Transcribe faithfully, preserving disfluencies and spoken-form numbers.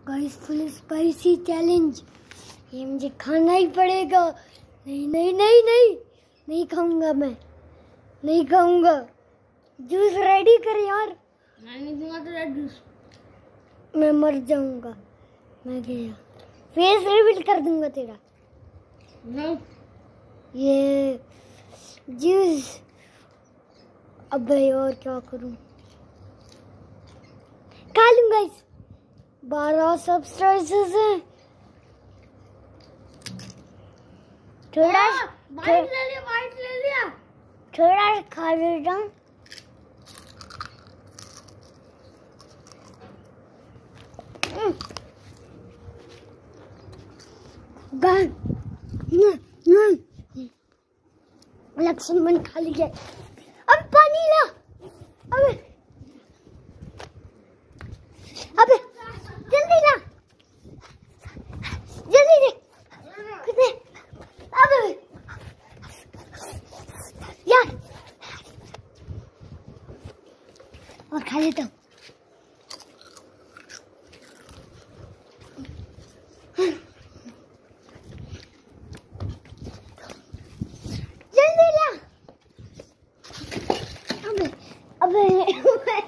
Guys full spicy challenge, ये मुझे खाना ही पड़ेगा। नहीं नहीं नहीं नहीं नहीं खाऊंगा, मैं नहीं खाऊंगा। जूस रेडी कर यार। मैं नहीं दूंगा तेरा जूस। मैं मर जाऊंगा। मैं गया, फेस रिवील कर दूंगा तेरा। नहीं ये जूस, अबे और क्या करूं? खा लूंगा। इस बारह सब्सक्राइबर्स हैं। थोड़ा वाइट ले लिया, वाइट ले लिया। थोड़ा खा लेता हूँ। लक्ष्मण खा लिया। अब पानी ला। अबे अबे जल्दी ला, जल्दी दे। कितने? अबे यार, और खा लेता हूँ। जल्दी ला। अबे अबे